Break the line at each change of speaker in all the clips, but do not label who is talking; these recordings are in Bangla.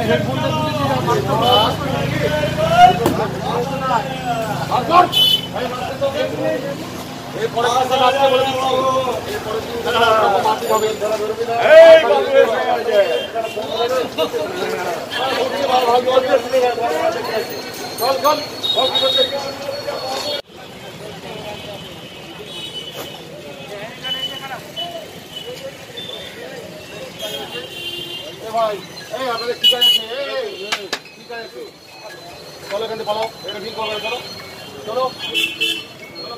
ভাই এই আপনাদের ঠিক আছে ঠিক আছে চলো এখানে পালাও এটা ঠিক করবে চলো চলো চলো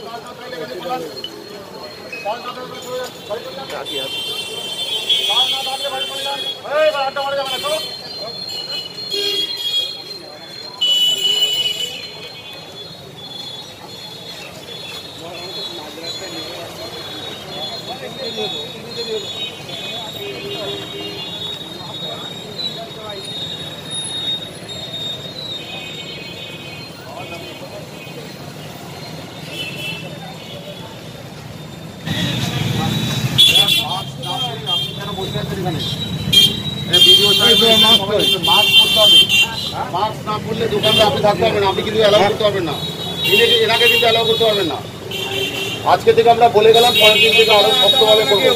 আড্ডা মারা যাবে না চলো মাস্ক না করলে দোকানটা আপনি থাকতে পারবেন, আপনি কিন্তু অ্যালাউ করতে পারবেন না, এনাকে কিন্তু অ্যালাউ করতে পারবেন না। আজকে থেকে আমরা বলে গেলাম, পরের দিন থেকে আরো শক্তভাবে করবো।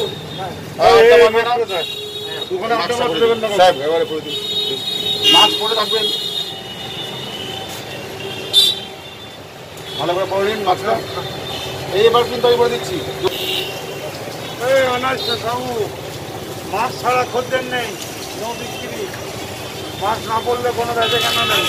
মাস্ক পরে থাকবেন, ভালো করে পরে নিন মাস্কটা। এইবার কিন্তু আমি বলে দিচ্ছি,
মাছ ছাড়া খদ্দের নেই, নো বিক্রি। মাছ না পড়লে কোনো বেচে কেন নেই।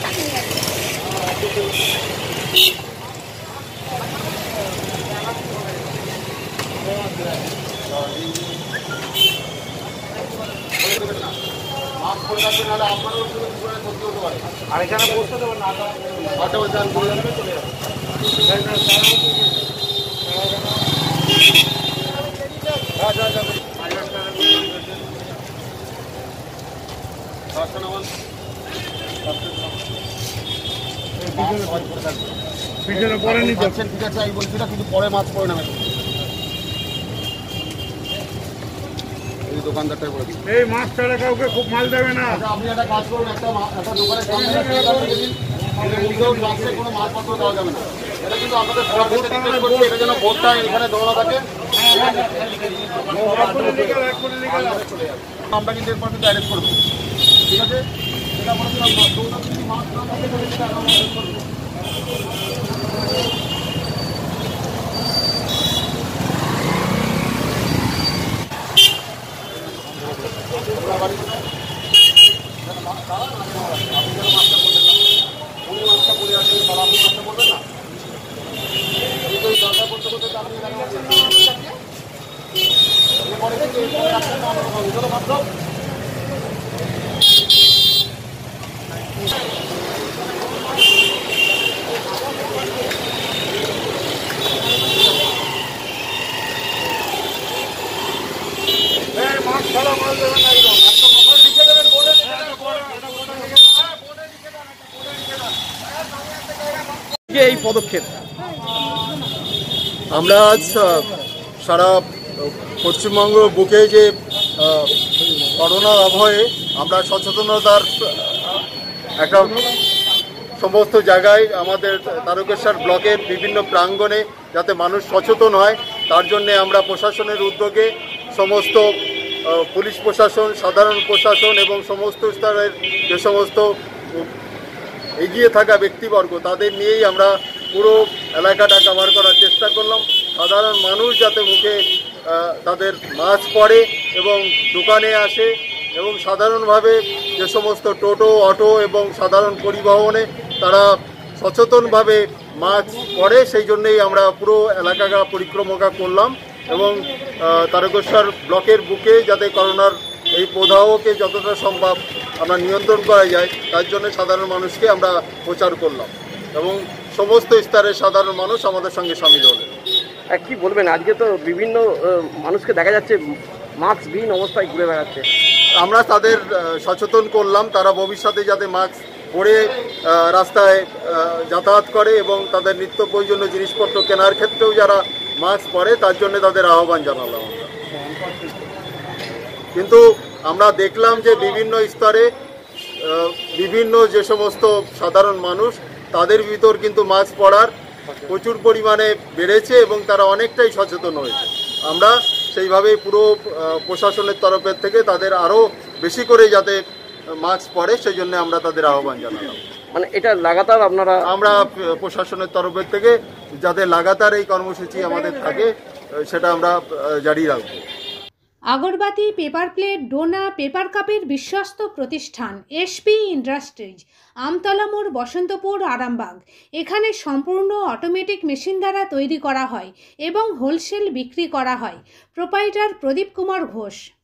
আর এখানে বসতে দেবেন না, চলে যাবে। পিছনে পরে নিতে ঠিক আছে, আমি বলছি না, কিন্তু পরে মাছ পরে নেবেন। এই দোকানদারটাই বলে দিন, এই মাছ ছাড়া কাউকে খুব মাল দেবে না। আপনি একটা কাজ করুন, একটা দোকানের সামনে কোনো মালপত্র দেওয়া যাবে না। এটা কিন্তু আপনাদের এটা যেন বোর্ডটা এখানে দৌড়া থাকে, আমরা কিন্তু এরপর কিন্তু অ্যারেস্ট করবো, ঠিক আছে? সেটা বলেছিলাম মাছ না থাকে করবো।
এই পদক্ষেপ আমরা আজ সারা পশ্চিমবঙ্গ বুকে যে করোনার আবহে আমরা সচেতনতার একটা সমস্ত জায়গায় আমাদের তারকেশ্বর ব্লকের বিভিন্ন প্রাঙ্গণে যাতে মানুষ সচেতন হয়, তার জন্যে আমরা প্রশাসনের উদ্যোগে সমস্ত পুলিশ প্রশাসন, সাধারণ প্রশাসন এবং সমস্ত স্তরের যে সমস্ত এগিয়ে থাকা ব্যক্তিবর্গ তাদের নিয়েই আমরা পুরো এলাকাটা কভার করার চেষ্টা করলাম। সাধারণ মানুষ যাতে মুখে তাদের মাস্ক পরে এবং দোকানে আসে এবং সাধারণভাবে যে সমস্ত টোটো, অটো এবং সাধারণ পরিবহনে তারা সচেতনভাবে মাস্ক পরে, সেই জন্যেই আমরা পুরো এলাকা পরিক্রমা করলাম এবং তারকেশ্বর ব্লকের বুকে যাতে করোনার এই প্রদাহকে যতটা সম্ভব আমরা নিয়ন্ত্রণ করা যায় তার জন্য সাধারণ মানুষকে আমরা প্রচার করলাম এবং সমস্ত স্তরের সাধারণ মানুষ আমাদের সঙ্গে সামিল হলেন।
কি বলবেন, আজকে তো বিভিন্ন মানুষকে দেখা যাচ্ছে মাস্কবিহীন অবস্থায় ঘুরে বেড়াচ্ছে,
আমরা তাদের সচেতন করলাম তারা ভবিষ্যতে যাতে মাস্ক পরে রাস্তায় যাতায়াত করে এবং তাদের নিত্য প্রয়োজনীয় জিনিসপত্র কেনার ক্ষেত্রেও যারা মাস্ক পরে তার জন্য তাদের আহ্বান জানালাম আমরা। কিন্তু আমরা দেখলাম যে বিভিন্ন স্তরে বিভিন্ন যে সমস্ত সাধারণ মানুষ তাদের ভিতর কিন্তু মাস্ক পরার প্রচুর পরিমাণে বেড়েছে এবং তারা অনেকটাই সচেতন হয়েছে। আমরা সেইভাবেই পুরো প্রশাসনের তরফের থেকে তাদের আরও বেশি করে যাতে মাস্ক পরে সেই জন্য আমরা তাদের আহ্বান জানালাম।
মানে এটা লাগাতার আমরা
প্রশাসনের তরফের থেকে যাতে লাগাতার এই কর্মসূচি আমাদের থাকে সেটা আমরা জারি রাখবো।
আগরবাতি, পেপার প্লেট, ডোনা, পেপার কাপের বিশ্বস্ত প্রতিষ্ঠান এসপি ইন্ডাস্ট্রিজ, আমতলা মোড়, বসন্তপুর, আরামবাগ। এখানে সম্পূর্ণ অটোমেটিক মেশিন দ্বারা তৈরি করা হয় এবং হোলসেল বিক্রি করা হয়। প্রোপাইটার প্রদীপ কুমার ঘোষ।